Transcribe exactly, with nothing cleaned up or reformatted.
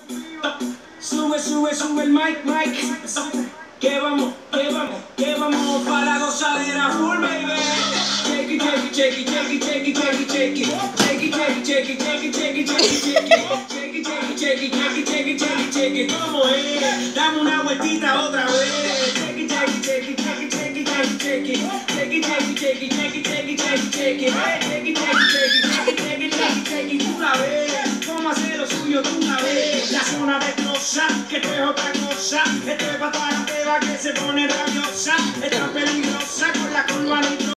Sube, sube, sube el mic, mic. Que vamos, que vamos, que vamos para la gozadera full, baby. Shake it, shake it, shake it, shake it, shake it, shake it, shake it. Shake it, shake it, shake it, shake it, shake it, shake it, shake it. Shake it, shake it, shake it, shake it, shake it, shake it, shake it. ¿Cómo es? Dame una vueltita otra vez. Shake it, shake it, shake it, shake it, shake it, shake it, shake it. Shake it, shake it, shake it, shake it, shake it, shake it, shake it. Shake it, shake it, shake it, shake it, shake it, shake it, shake it. Tú la ves. ¿Cómo hacer lo suyo? Tú la ves. La zona de cosa, que esto es otra cosa. Esto es para toda la peba que se pone rabiosa. Esto es peligrosa con la curva nitro.